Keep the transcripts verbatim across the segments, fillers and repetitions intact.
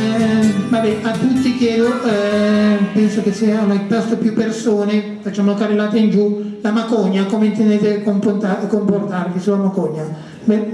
eh, vabbè, a tutti chiedo, eh, penso che siano piuttosto più persone, facciamo carrellata in giù, la Macogna, come intendete comportarvi sulla Macogna? Beh,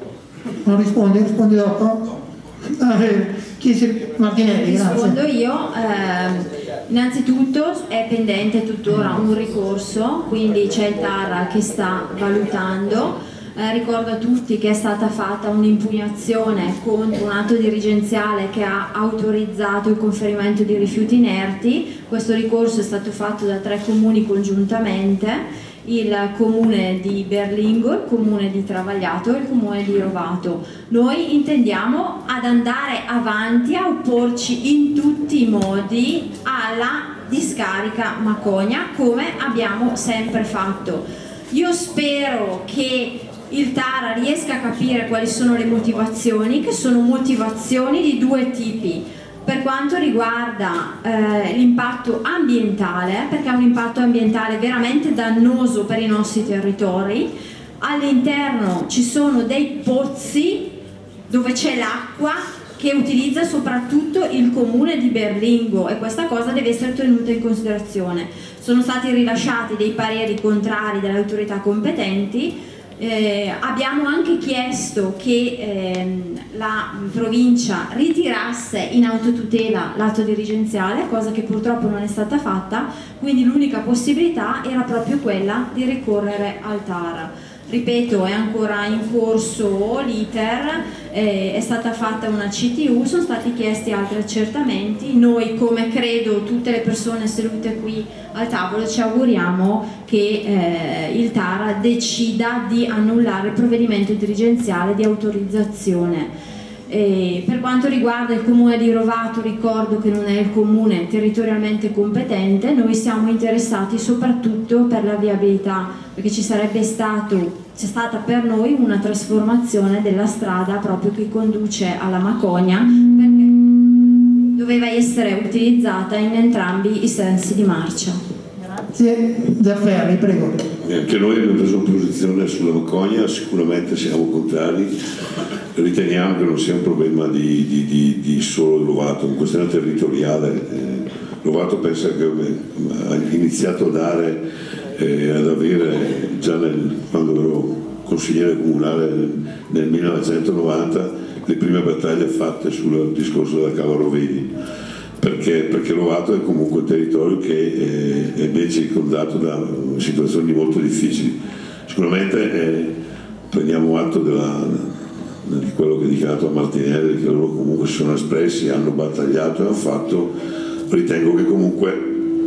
non risponde? Rispondi dopo? Ah, eh, chi si... Martinelli, grazie. Rispondo io. Eh, innanzitutto è pendente tuttora un ricorso, quindi c'è il T A R che sta valutando. Eh, ricordo a tutti che è stata fatta un'impugnazione contro un atto dirigenziale che ha autorizzato il conferimento di rifiuti inerti. Questo ricorso è stato fatto da tre comuni congiuntamente, il comune di Berlingo, il comune di Travagliato e il comune di Rovato. Noi intendiamo ad andare avanti a opporci in tutti i modi alla discarica Macogna, come abbiamo sempre fatto. Io spero che il T A R riesca a capire quali sono le motivazioni, che sono motivazioni di due tipi. Per quanto riguarda eh, l'impatto ambientale, perché è un impatto ambientale veramente dannoso per i nostri territori, all'interno ci sono dei pozzi dove c'è l'acqua che utilizza soprattutto il comune di Berlingo e questa cosa deve essere tenuta in considerazione. Sono stati rilasciati dei pareri contrari dalle autorità competenti. Eh, abbiamo anche chiesto che ehm, la provincia ritirasse in autotutela l'atto dirigenziale, cosa che purtroppo non è stata fatta, quindi l'unica possibilità era proprio quella di ricorrere al T A R. Ripeto, è ancora in corso l'iter, eh, è stata fatta una C T U, sono stati chiesti altri accertamenti. Noi, come credo tutte le persone sedute qui al tavolo, ci auguriamo che eh, il T A R decida di annullare il provvedimento dirigenziale di autorizzazione. E per quanto riguarda il comune di Rovato, ricordo che non è il comune territorialmente competente, noi siamo interessati soprattutto per la viabilità, perché ci sarebbe stato, c'è stata per noi una trasformazione della strada proprio che conduce alla Macogna, perché doveva essere utilizzata in entrambi i sensi di marcia. Grazie. Zafferri, prego. Anche noi abbiamo preso posizione sulla Macogna, sicuramente siamo contrari, riteniamo che non sia un problema di, di, di, di solo Rovato, è una questione territoriale. Eh, Rovato pensa che ha iniziato a dare, eh, ad avere già nel, quando ero consigliere comunale nel, nel millenovecentonovanta le prime battaglie fatte sul discorso della Cava Rovedi. Perché, perché Rovato è comunque un territorio che è, è ben circondato da situazioni molto difficili. Sicuramente eh, prendiamo atto della, di quello che ha dichiarato a Martinelli, che loro comunque si sono espressi, hanno battagliato e hanno fatto. Ritengo che comunque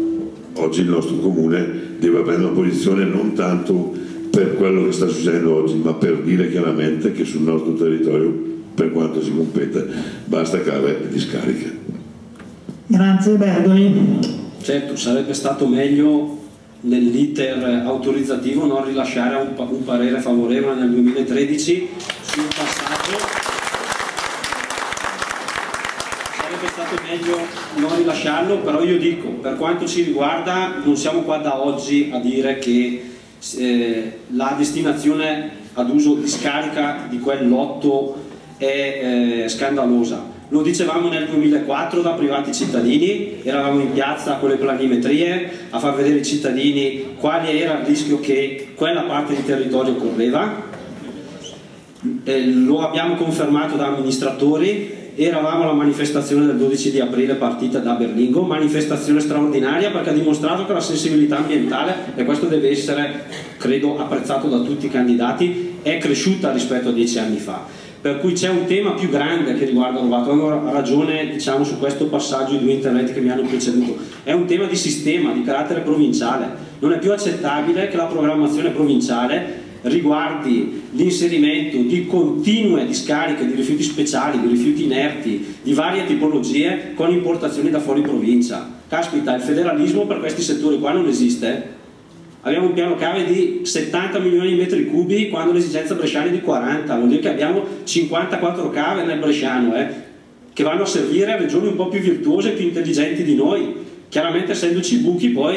oggi il nostro comune deve prendere una posizione non tanto per quello che sta succedendo oggi, ma per dire chiaramente che sul nostro territorio, per quanto si compete, basta cave e discariche. Grazie. Bergoli. Certo, sarebbe stato meglio nell'iter autorizzativo non rilasciare un, un parere favorevole nel duemilatredici sul passaggio. Sarebbe stato meglio non rilasciarlo, però io dico, per quanto ci riguarda, non siamo qua da oggi a dire che eh, la destinazione ad uso di scarica di quel lotto è eh, scandalosa. Lo dicevamo nel duemilaquattro da privati cittadini, eravamo in piazza con le planimetrie a far vedere ai cittadini quale era il rischio che quella parte di territorio correva. Eh, lo abbiamo confermato da amministratori, eravamo alla manifestazione del dodici di aprile partita da Berlingo, manifestazione straordinaria perché ha dimostrato che la sensibilità ambientale, e questo deve essere, credo, apprezzato da tutti i candidati, è cresciuta rispetto a dieci anni fa. Per cui c'è un tema più grande che riguarda Rovato. Ho ragione, diciamo, su questo passaggio i due interventi che mi hanno preceduto. È un tema di sistema, di carattere provinciale. Non è più accettabile che la programmazione provinciale riguardi l'inserimento di continue discariche di rifiuti speciali, di rifiuti inerti, di varie tipologie con importazioni da fuori provincia. Caspita, il federalismo per questi settori qua non esiste. Abbiamo un piano cave di settanta milioni di metri cubi quando l'esigenza bresciana è di quaranta, vuol dire che abbiamo cinquantaquattro cave nel bresciano, eh, che vanno a servire a regioni un po' più virtuose e più intelligenti di noi. Chiaramente, essendoci buchi, poi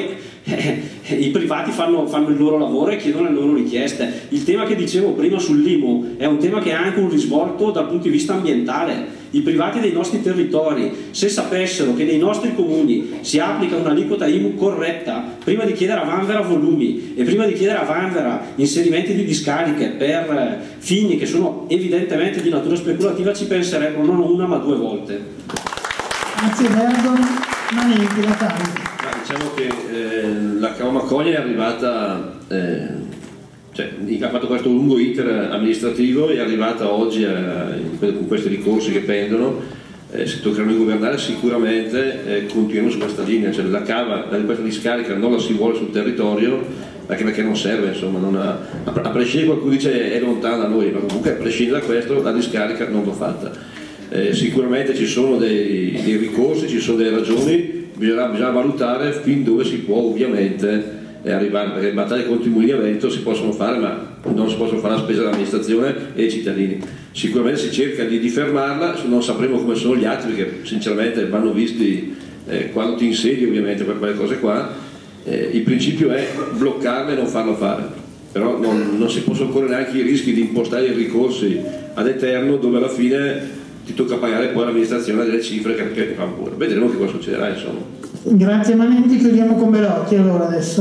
eh, i privati fanno, fanno il loro lavoro e chiedono le loro richieste. Il tema che dicevo prima sull'I M U è un tema che ha anche un risvolto dal punto di vista ambientale. I privati dei nostri territori, se sapessero che nei nostri comuni si applica un'aliquota I M U corretta, prima di chiedere a Vanvera volumi e prima di chiedere a Vanvera inserimenti di discariche per fini che sono evidentemente di natura speculativa, ci penserebbero non una ma due volte. Grazie Bergamo. Manenti, la causa. Diciamo che eh, la Cava Macogna è arrivata, eh, cioè, ha fatto questo lungo iter amministrativo, è arrivata oggi a, con questi ricorsi che pendono. Eh, se toccherà noi governare sicuramente eh, continuiamo su questa linea, cioè la cava, questa discarica non la si vuole sul territorio anche perché non serve, insomma, non ha, a prescindere, qualcuno dice è lontana da noi, ma comunque a prescindere da questo la discarica non va fatta. Eh, sicuramente ci sono dei, dei ricorsi, ci sono delle ragioni. Bisogna, bisogna valutare fin dove si può ovviamente eh, arrivare, perché le battaglie contro il mulini a vento si possono fare, ma non si possono fare a spesa dell'amministrazione e dei cittadini. Sicuramente si cerca di, di fermarla, non sapremo come sono gli altri, perché sinceramente vanno visti eh, quando ti insedi ovviamente per quelle cose qua. Eh, il principio è bloccarla e non farlo fare, però non, non si possono correre neanche i rischi di impostare i ricorsi ad eterno, dove alla fine ti tocca pagare poi l'amministrazione delle cifre che, che fanno pure. Vedremo che cosa succederà, insomma. Grazie Manenti, chiudiamo con Belotti allora adesso.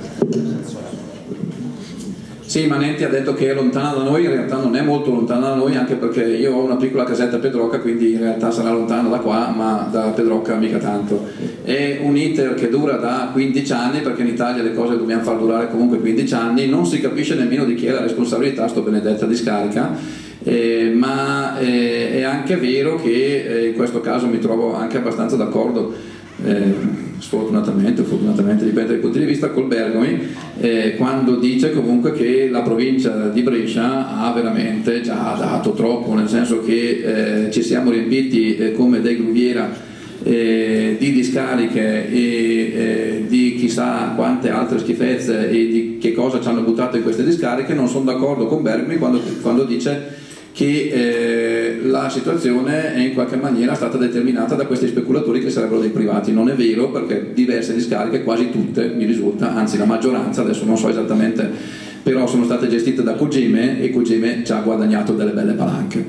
Sì, Manenti ha detto che è lontana da noi, in realtà non è molto lontana da noi, anche perché io ho una piccola casetta a Pedrocca, quindi in realtà sarà lontana da qua, ma da Pedrocca mica tanto. È un iter che dura da quindici anni, perché in Italia le cose dobbiamo far durare comunque quindici anni, non si capisce nemmeno di chi è la responsabilità, sto benedetta discarica. Eh, ma eh, è anche vero che eh, in questo caso mi trovo anche abbastanza d'accordo, eh, sfortunatamente o fortunatamente, dipende dai punti di vista, col Bergomi, eh, quando dice comunque che la provincia di Brescia ha veramente già dato troppo, nel senso che eh, ci siamo riempiti eh, come dei gruviera eh, di discariche e eh, di chissà quante altre schifezze e di che cosa ci hanno buttato in queste discariche. Non sono d'accordo con Bergomi quando, quando dice che eh, la situazione è in qualche maniera stata determinata da questi speculatori che sarebbero dei privati. Non è vero, perché diverse discariche, quasi tutte mi risulta, anzi la maggioranza, adesso non so esattamente, però sono state gestite da Cogime e Cogime ci ha guadagnato delle belle palanche.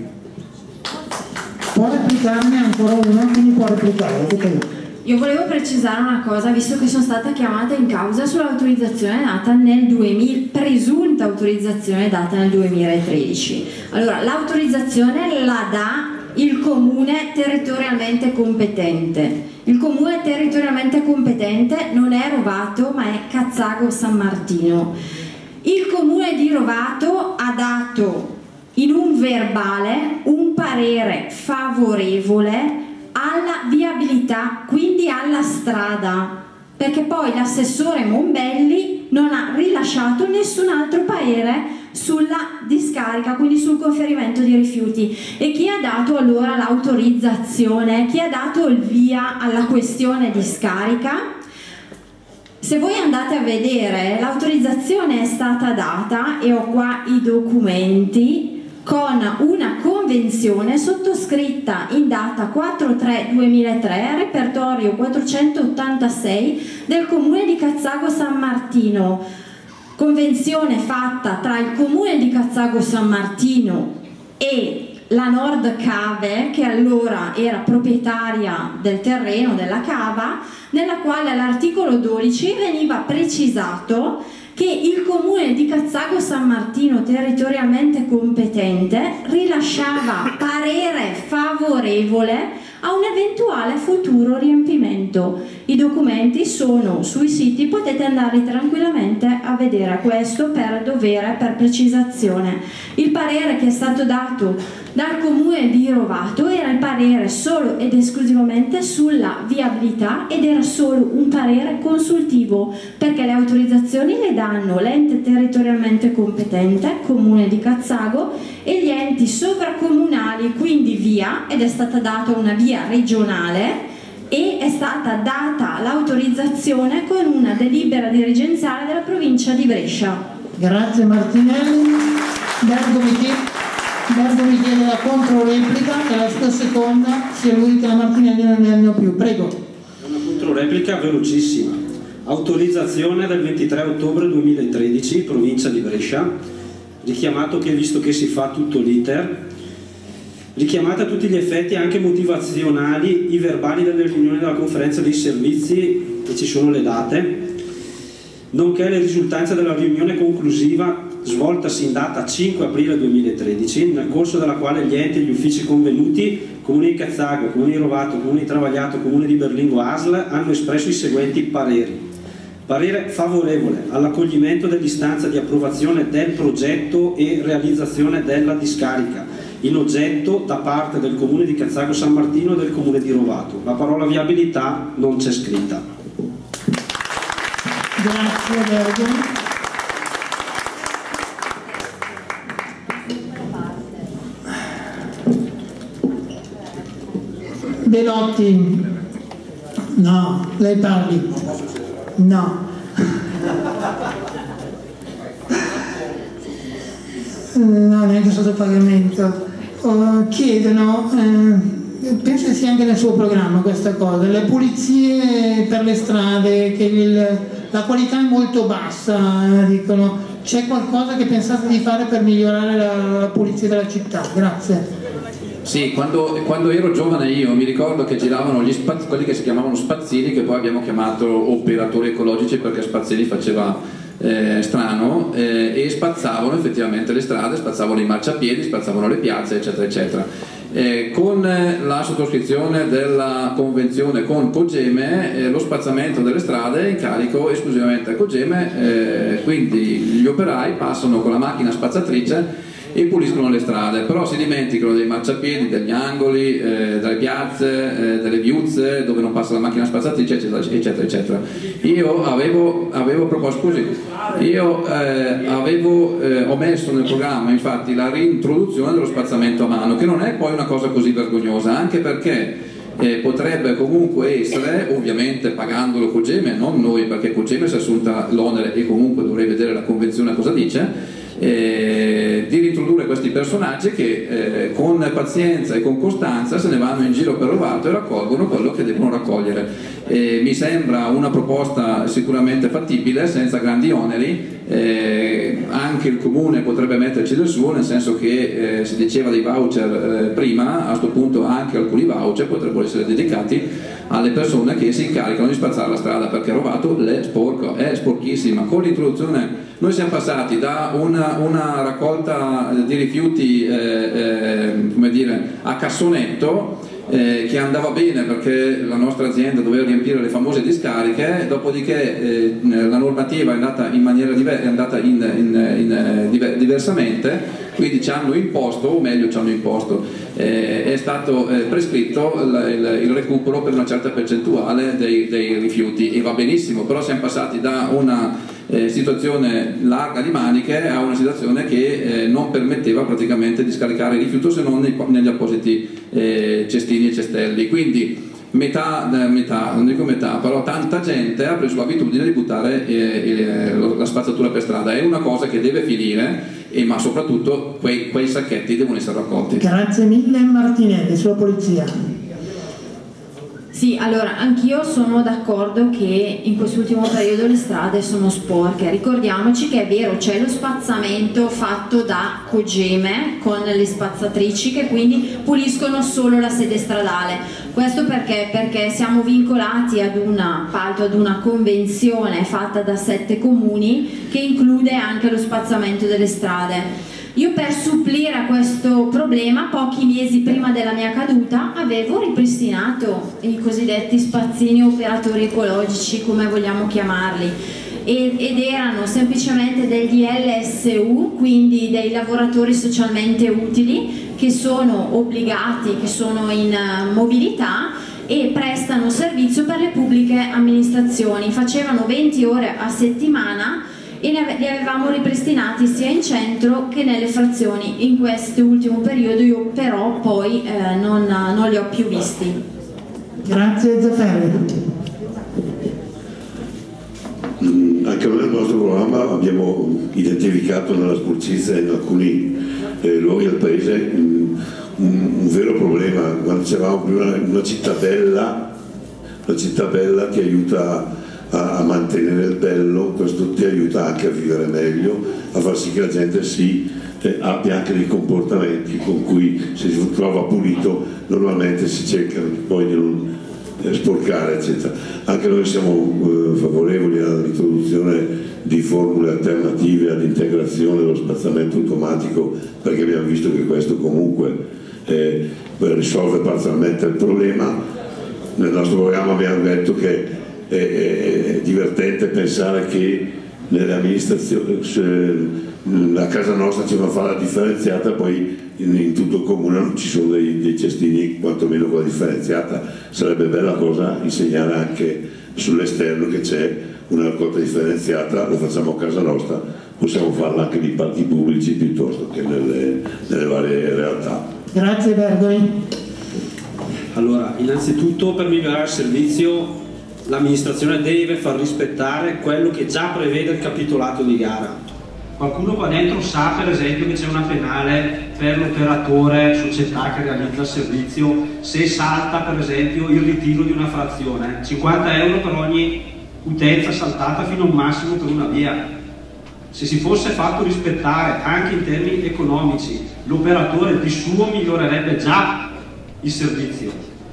Può replicarne ancora uno, quindi può replicare. Io volevo precisare una cosa, visto che sono stata chiamata in causa sull'autorizzazione data nel duemila, presunta autorizzazione data nel duemilatredici. Allora, l'autorizzazione la dà il comune territorialmente competente. Il comune territorialmente competente non è Rovato, ma è Cazzago San Martino. Il comune di Rovato ha dato in un verbale un parere favorevole alla viabilità, quindi alla strada, perché poi l'assessore Mombelli non ha rilasciato nessun altro parere sulla discarica, quindi sul conferimento di rifiuti. E chi ha dato allora l'autorizzazione, chi ha dato il via alla questione discarica? Se voi andate a vedere, l'autorizzazione è stata data, e ho qua i documenti, con una convenzione sottoscritta in data quattro tre duemilatré, repertorio quattrocentottantasei del comune di Cazzago San Martino, convenzione fatta tra il comune di Cazzago San Martino e la Nord Cave, che allora era proprietaria del terreno della cava, nella quale all'articolo dodici veniva precisato che il comune di Cazzago San Martino, territorialmente competente, rilasciava parere favorevole a un eventuale futuro riempimento. I documenti sono sui siti, potete andare tranquillamente a vedere questo per dovere, per precisazione. Il parere che è stato dato dal comune di Rovato era il parere solo ed esclusivamente sulla viabilità, ed era solo un parere consultivo, perché le autorizzazioni le danno l'ente territorialmente competente, comune di Cazzago, e gli enti sovracomunali, quindi via, ed è stata data una via regionale e è stata data l'autorizzazione con una delibera dirigenziale della provincia di Brescia. Grazie Martinelli. Bergomi Bergomi chiede la controreplica, e la sua seconda, sia lui che la Martinelli non ne hanno più. Prego. È una controreplica velocissima. Autorizzazione del ventitré ottobre duemilatredici, provincia di Brescia, richiamato che visto che si fa tutto l'iter, richiamate a tutti gli effetti anche motivazionali i verbali delle riunioni della conferenza dei servizi, e ci sono le date, nonché le risultanze della riunione conclusiva svoltasi in data cinque aprile duemilatredici, nel corso della quale gli enti e gli uffici convenuti, Comune di Cazzago, Comune di Rovato, Comune di Travagliato, Comune di Berlingo A S L, hanno espresso i seguenti pareri. Parere favorevole all'accoglimento dell'istanza di approvazione del progetto e realizzazione della discarica in oggetto da parte del Comune di Cazzago San Martino e del Comune di Rovato. La parola viabilità non c'è scritta. Grazie Vergine. Belotti, no, lei parli, no. No, neanche sotto pagamento. Uh, chiedono, eh, penso che sia anche nel suo programma questa cosa, le pulizie per le strade, che il, la qualità è molto bassa, dicono, c'è qualcosa che pensate di fare per migliorare la, la pulizia della città? Grazie. Sì, quando, quando ero giovane io mi ricordo che giravano gli spaz, quelli che si chiamavano spazzini, che poi abbiamo chiamato operatori ecologici perché spazzini faceva eh, strano, eh, e spazzavano effettivamente le strade, spazzavano i marciapiedi, spazzavano le piazze, eccetera eccetera. Eh, con la sottoscrizione della convenzione con Cogeme, eh, lo spazzamento delle strade è in carico esclusivamente a Cogeme, eh, quindi gli operai passano con la macchina spazzatrice e puliscono le strade, però si dimenticano dei marciapiedi, degli angoli, eh, delle piazze, eh, delle viuzze dove non passa la macchina spazzatrice, eccetera eccetera eccetera. Io avevo, avevo proposto, scusi, io eh, avevo eh, ho messo nel programma infatti la reintroduzione dello spazzamento a mano, che non è poi una cosa così vergognosa, anche perché eh, potrebbe comunque essere, ovviamente pagandolo Cogeme, non noi, perché Cogeme si è assunta l'onere e comunque dovrei vedere la convenzione cosa dice, Eh, di rintrodurre questi personaggi che eh, con pazienza e con costanza se ne vanno in giro per Rovato e raccolgono quello che devono raccogliere. Eh, mi sembra una proposta sicuramente fattibile, senza grandi oneri. Eh, anche il comune potrebbe metterci del suo, nel senso che eh, si diceva dei voucher eh, prima, a questo punto anche alcuni voucher potrebbero essere dedicati alle persone che si incaricano di spazzare la strada, perché Rovato è sporco, è sporchissima. Con l'introduzione noi siamo passati da una, una raccolta di rifiuti eh, eh, come dire, a cassonetto, eh, che andava bene perché la nostra azienda doveva riempire le famose discariche, dopodiché eh, la normativa è andata in maniera diversa, è andata in, in, in, diver, diversamente, quindi ci hanno imposto, o meglio ci hanno imposto, eh, è stato eh, prescritto il, il, il recupero per una certa percentuale dei, dei rifiuti, e va benissimo, però siamo passati da una Eh, situazione larga di maniche a una situazione che eh, non permetteva praticamente di scaricare il rifiuto se non nei, negli appositi eh, cestini e cestelli, quindi metà, eh, metà, non dico metà, però tanta gente ha preso l'abitudine di buttare eh, eh, la spazzatura per strada. È una cosa che deve finire, e, ma soprattutto quei, quei sacchetti devono essere raccolti. Grazie mille. Martinelli, sulla polizia. Sì, allora anch'io sono d'accordo che in quest'ultimo periodo le strade sono sporche. Ricordiamoci che è vero, c'è lo spazzamento fatto da Cogeme con le spazzatrici che quindi puliscono solo la sede stradale. Questo perché? Perché siamo vincolati ad un appalto, ad una convenzione fatta da sette comuni che include anche lo spazzamento delle strade. Io per supplire a questo problema, pochi mesi prima della mia caduta, avevo ripristinato i cosiddetti spazzini operatori ecologici, come vogliamo chiamarli, ed erano semplicemente degli L S U, quindi dei lavoratori socialmente utili, che sono obbligati, che sono in mobilità e prestano servizio per le pubbliche amministrazioni. Facevano venti ore a settimana e li avevamo ripristinati sia in centro che nelle frazioni. In questo ultimo periodo io però poi eh, non, non li ho più visti. Grazie Zafferri. Mm, anche noi nel nostro programma abbiamo identificato nella sporcizia e in alcuni eh, luoghi del paese mm, un, un vero problema. Quando dicevamo prima una città bella, una città bella che aiuta a, a mantenere il bello, questo ti aiuta anche a vivere meglio, a far sì che la gente si eh, abbia anche dei comportamenti con cui se si trova pulito normalmente si cerca poi di non eh, sporcare, eccetera. Anche noi siamo eh, favorevoli all'introduzione di formule alternative all'integrazione dello spazzamento automatico, perché abbiamo visto che questo comunque eh, risolve parzialmente il problema. Nel nostro programma abbiamo detto che è, è, è divertente pensare che nelle amministrazioni, a casa nostra c'è una falla differenziata, poi in, in tutto il comune non ci sono dei, dei cestini quantomeno con la differenziata. Sarebbe bella cosa insegnare anche sull'esterno che c'è una raccolta differenziata, lo facciamo a casa nostra, possiamo farla anche nei parchi pubblici piuttosto che nelle, nelle varie realtà. Grazie Bergoli. Allora, innanzitutto per migliorare il servizio l'amministrazione deve far rispettare quello che già prevede il capitolato di gara. Qualcuno qua dentro sa per esempio che c'è una penale per l'operatore società che realizza il servizio se salta per esempio il ritiro di una frazione, cinquanta euro per ogni utenza saltata fino a un massimo per una via. Se si fosse fatto rispettare anche in termini economici, l'operatore di suo migliorerebbe già il servizio.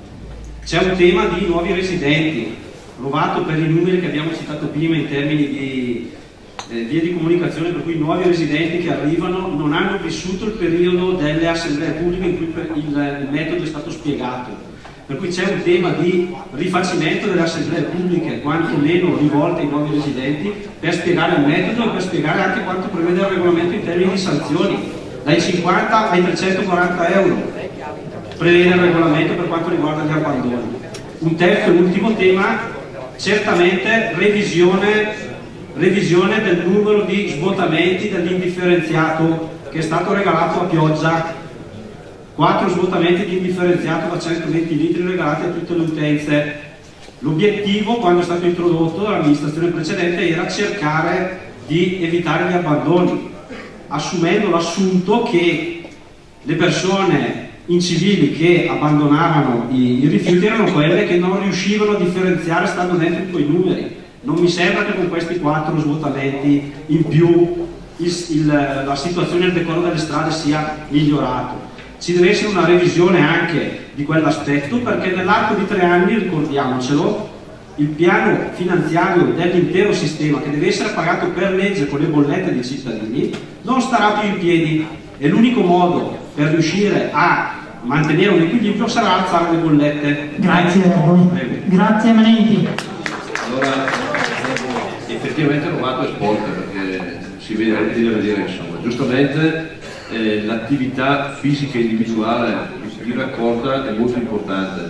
C'è un tema di nuovi residenti, provato per i numeri che abbiamo citato prima in termini di eh, vie di comunicazione, per cui i nuovi residenti che arrivano non hanno vissuto il periodo delle assemblee pubbliche in cui il, il metodo è stato spiegato. Per cui c'è un tema di rifacimento delle assemblee pubbliche, quantomeno rivolte ai nuovi residenti, per spiegare il metodo e per spiegare anche quanto prevede il regolamento in termini di sanzioni, dai cinquanta ai trecentoquaranta euro, prevede il regolamento per quanto riguarda gli abbandoni. Un terzo e ultimo tema, certamente revisione, revisione del numero di svuotamenti dell'indifferenziato che è stato regalato a pioggia. quattro svuotamenti di indifferenziato da centoventi litri regalati a tutte le utenze. L'obiettivo, quando è stato introdotto dall'amministrazione precedente, era cercare di evitare gli abbandoni, assumendo l'assunto che le persone incivili che abbandonavano i, i rifiuti erano quelle che non riuscivano a differenziare stando dentro in quei numeri. Non mi sembra che con questi quattro svuotamenti in più il, il, la situazione e il decoro delle strade sia migliorato. Ci deve essere una revisione anche di quell'aspetto, perché nell'arco di tre anni, ricordiamocelo, il piano finanziario dell'intero sistema, che deve essere pagato per legge con le bollette dei cittadini, non starà più in piedi, e l'unico modo per riuscire a mantenere un equilibrio sarà alzare le bollette. Grazie a voi. Grazie Manenti. Allora, effettivamente Rovato è sport, perché si vede, deve vedere, insomma, giustamente eh, l'attività fisica individuale di raccolta è molto importante,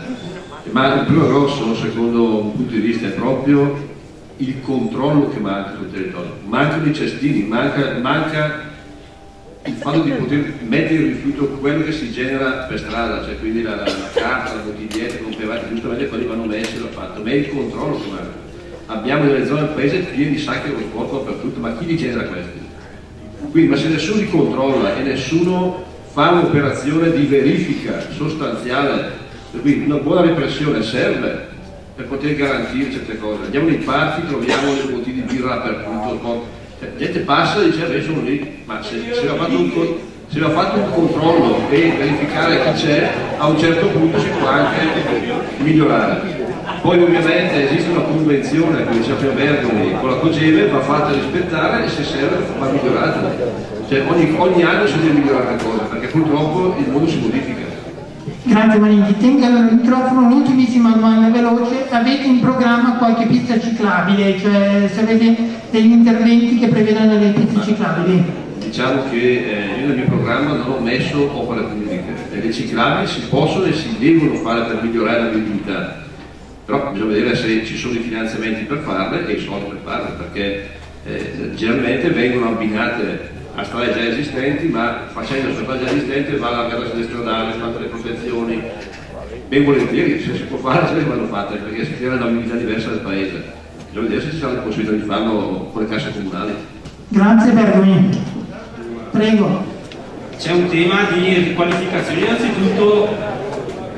ma il più grosso, secondo un punto di vista, è proprio il controllo che manca sul territorio. Mancano i cestini, manca, manca il fatto di poter mettere il rifiuto, quello che si genera per strada, cioè quindi la, la, la carta, la bottiglietta, comprovate, giustamente quelli vanno messi, l'ho fatto, ma è il controllo che manca. Abbiamo delle zone del paese piene di sacche dello sporco dappertutto, ma chi li genera questi? Quindi, ma se nessuno li controlla e nessuno fa un'operazione di verifica sostanziale, quindi una buona repressione serve per poter garantire certe cose. Andiamo nei parchi, troviamo le bottiglie di birra dappertutto, cioè, la gente passa e dice adesso sono lì, ma se, se va fatto un, se va fatto un controllo e verificare chi c'è, a un certo punto si può anche migliorare. Poi ovviamente esiste una convenzione, come diceva prima Bergoli, con la Cogeve, va fatta rispettare e se serve va migliorata. Cioè ogni, ogni anno si deve migliorare qualcosa, perché purtroppo il mondo si modifica. Grazie Manenti, tenga il microfono, un'ultimissima domanda veloce. Avete in programma qualche pista ciclabile? Cioè se avete degli interventi che prevedano delle piste ciclabili? Diciamo che eh, io nel mio programma non ho messo opere pubbliche, le ciclabili si possono e si devono fare per migliorare la viabilità. Però bisogna vedere se ci sono i finanziamenti per farle e i soldi per farle, perché eh, generalmente vengono abbinate a strade già esistenti, ma facendo questa strada già esistente va alla gara stradale, fatte le protezioni, ben volentieri, se si può fare, se le vanno fatte, perché si crea una mobilità diversa del paese. Bisogna vedere se ci sarà la possibilità di farlo con le casse comunali. Grazie Bergoni. Prego. C'è un tema di riqualificazione, innanzitutto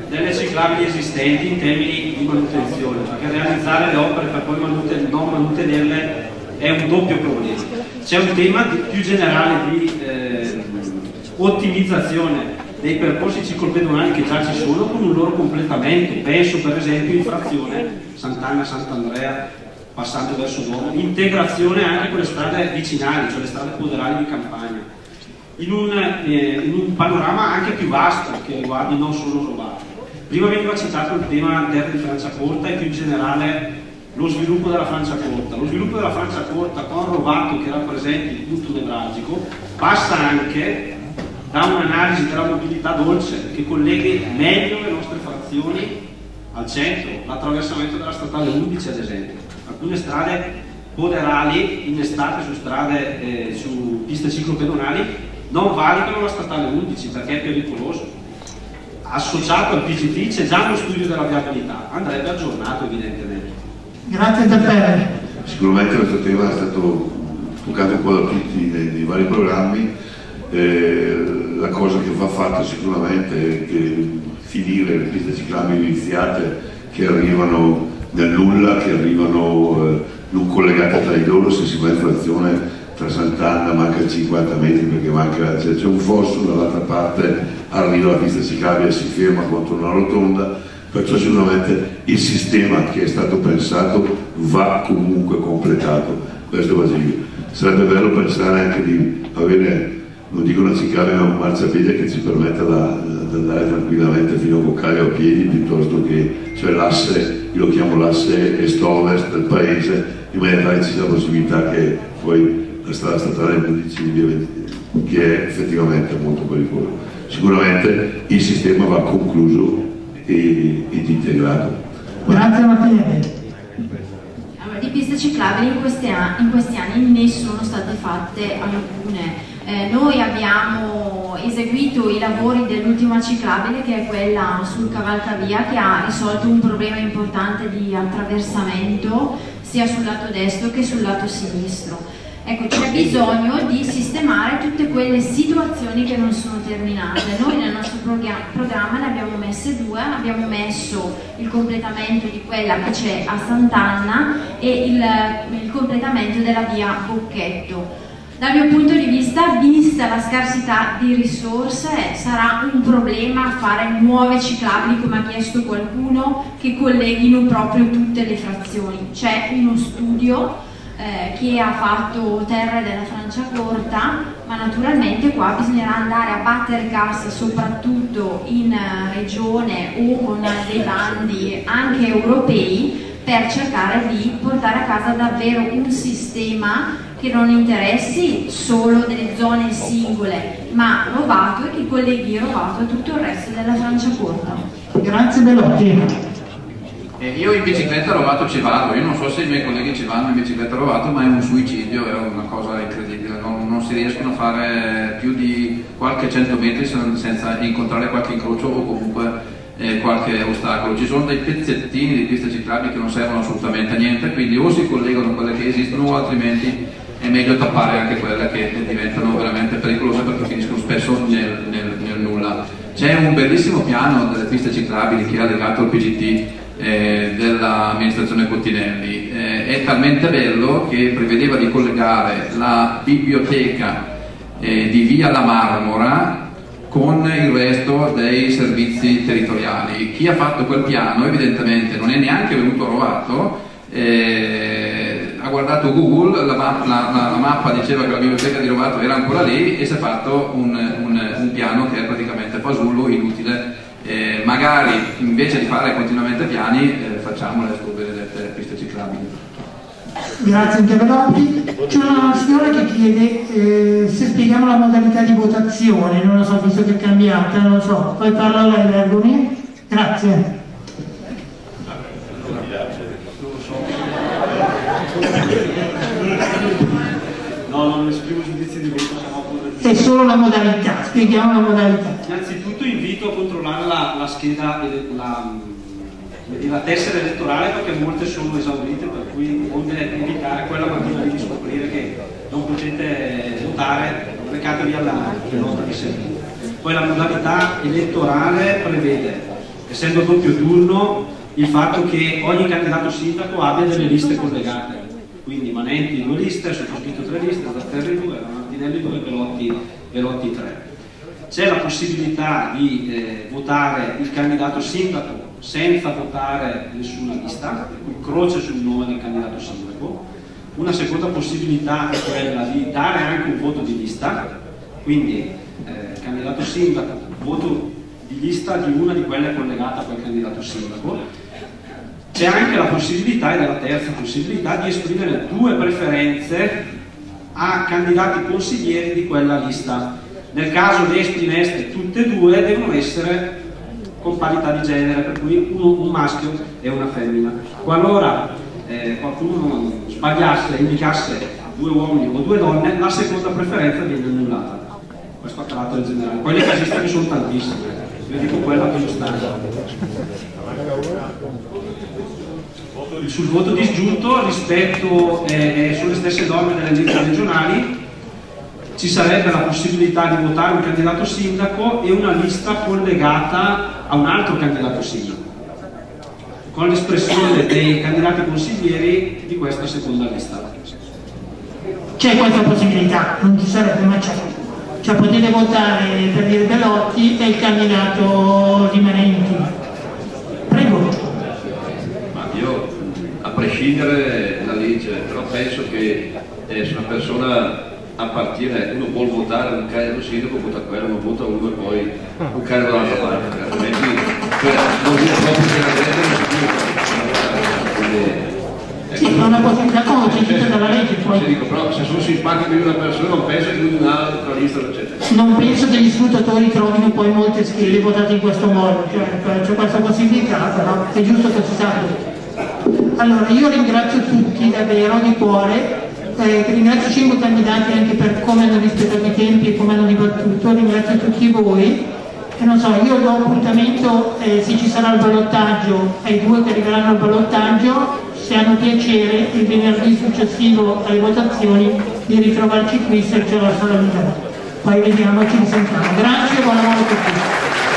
delle ciclabili esistenti in termini di manutenzione, perché realizzare le opere per poi manuten non mantenerle è un doppio problema. C'è un tema di, più generale di eh, ottimizzazione dei percorsi ciclopedonali che già ci sono con un loro completamento. Penso per esempio in frazione Sant'Anna-Sant'Andrea passando verso Duomo, integrazione anche con le strade vicinali, cioè le strade poderali di campagna, in un, eh, in un panorama anche più vasto che riguardi non solo Rovato. Prima veniva citato il tema terra di Franciacorta e più in generale lo sviluppo della Franciacorta. Lo sviluppo della Franciacorta con Rovato, che rappresenta il punto nevralgico, passa anche da un'analisi della mobilità dolce che colleghi meglio le nostre frazioni al centro, l'attraversamento della statale undici ad esempio. Alcune strade poderali innestate su strade, eh, su piste ciclopedonali non valutano la statale undici perché è pericoloso. Associato al P G T c'è già uno studio della viabilità, andrebbe aggiornato evidentemente. Grazie Tappere. Sicuramente questo tema è stato toccato un po' da tutti nei, nei vari programmi. Eh, la cosa che va fatta sicuramente è che finire le piste ciclabili iniziate che arrivano nel nulla, che arrivano eh, non collegate tra di loro. Se si va in frazione tra Sant'Anna manca cinquanta metri perché manca, c'è un fosso, dall'altra parte arriva la pista ciclabile e si ferma contro una rotonda, perciò sicuramente il sistema che è stato pensato va comunque completato, questo va giù. Sarebbe bello pensare anche di avere, non dico una ciclabile ma un marciapiede che ci permetta di andare tranquillamente fino a Boccale a piedi, piuttosto che, cioè l'asse, io lo chiamo l'asse est-ovest del paese, in maniera tale che ci sia la possibilità che poi la strada statale undici, che è effettivamente molto pericoloso. Sicuramente il sistema va concluso ed integrato. Grazie Martina. Allora, di piste ciclabili in questi, anni, in questi anni ne sono state fatte alcune. Eh, noi abbiamo eseguito i lavori dell'ultima ciclabile, che è quella sul Cavalcavia, che ha risolto un problema importante di attraversamento sia sul lato destro che sul lato sinistro. Ecco, c'è bisogno di sistemare tutte quelle situazioni che non sono terminate. Noi nel nostro programma ne abbiamo messe due, abbiamo messo il completamento di quella che c'è a Sant'Anna e il, il completamento della via Bocchetto. Dal mio punto di vista, vista la scarsità di risorse, sarà un problema fare nuove ciclabili, come ha chiesto qualcuno, che colleghino proprio tutte le frazioni. C'è uno studio eh, che ha fatto Terre della Franciacorta, ma naturalmente qua bisognerà andare a battere cassa soprattutto in uh, regione o con dei bandi anche europei per cercare di portare a casa davvero un sistema che non interessi solo delle zone singole, ma Rovato e che colleghi Rovato a tutto il resto della Franciacorta. Grazie Belotti. Eh, io in bicicletta a Rovato ci vado, io non so se i miei colleghi ci vanno in bicicletta a Rovato, ma è un suicidio, è una cosa incredibile, non, non si riescono a fare più di qualche cento metri senza incontrare qualche incrocio o comunque eh, qualche ostacolo. Ci sono dei pezzettini di piste ciclabili che non servono assolutamente a niente, quindi o si collegano quelle che esistono o altrimenti è meglio tappare anche quelle che diventano veramente pericolose perché finiscono spesso nel, nel, nel nulla. C'è un bellissimo piano delle piste ciclabili che è allegato al P G T eh, dell'amministrazione Cottinelli, eh, è talmente bello che prevedeva di collegare la biblioteca eh, di via La Marmora con il resto dei servizi territoriali. Chi ha fatto quel piano evidentemente non è neanche venuto a Rovato, eh, ha guardato Google, la, la, la, la mappa diceva che la biblioteca di Rovato era ancora lì e si è fatto un, un, un piano che è praticamente fasullo, inutile. Eh, magari invece di fare continuamente piani eh, facciamo le benedette piste ciclabili. Grazie Intervelotti. C'è una signora che chiede eh, se spieghiamo la modalità di votazione, non lo so, visto che è cambiata, non lo so, poi parla lei Vergoni. Grazie. No, non esprimo giudizi di voto, siamo è solo la modalità, spieghiamo la modalità. Innanzitutto invito a controllare la, la scheda e la, la tessera elettorale perché molte sono esaurite, per cui onde evitare quella mattina di scoprire che non potete votare, recatevi alla nota di servizio. Poi la modalità elettorale prevede essendo doppio turno, il fatto che ogni candidato sindaco abbia delle liste collegate, quindi Manenti due liste, sottoscritto tre liste, Zatterri due, Martinelli due, Belotti, Belotti tre. C'è la possibilità di eh, votare il candidato sindaco senza votare nessuna lista, croce sul nome del candidato sindaco. Una seconda possibilità è quella di dare anche un voto di lista, quindi eh, candidato sindaco, voto di lista di una di quelle collegate a quel candidato sindaco. C'è anche la possibilità, ed è la terza possibilità, di esprimere due preferenze a candidati consiglieri di quella lista. Nel caso di esprimeste tutte e due, devono essere con parità di genere, per cui uno, un maschio e una femmina. Qualora eh, qualcuno sbagliasse e indicasse due uomini o due donne, la seconda preferenza viene annullata. Questo a carattere generale. Poi le casistiche sono tantissime, vi dico quella più standard. Sul voto disgiunto, rispetto eh, sulle stesse norme delle liste regionali, ci sarebbe la possibilità di votare un candidato sindaco e una lista collegata a un altro candidato sindaco, con l'espressione dei candidati consiglieri di questa seconda lista. C'è questa possibilità, non ci sarebbe, ma c'è. Cioè potete votare per dire Belotti e il candidato di Manenti. Prego. Ma io, a prescindere dalla legge, però penso che eh, se una persona appartiene, uno vuole votare un candidato sindaco, vota quello, non vota uno e poi un candidato dall'altra parte, altrimenti cioè, non viene proprio che la gente non si sì, ma una possibilità consentita dalla legge poi. Dico, però se sono simpatico di una persona non penso che di un'altra lista eccetera. Non penso che gli sfruttatori trovino poi molte schede votate in questo modo, cioè c'è questa possibilità, però è giusto che si sappia. Allora io ringrazio tutti davvero di cuore. Eh, ringrazio i cinque candidati anche per come hanno rispettato i tempi e come hanno dibattuto, ringrazio tutti voi e non so, io do appuntamento eh, se ci sarà il ballottaggio ai due che arriveranno al ballottaggio, se hanno piacere il venerdì successivo alle votazioni di ritrovarci qui se ce la sarà libera. Poi vediamo, ci risentiamo. Grazie e buon lavoro a tutti.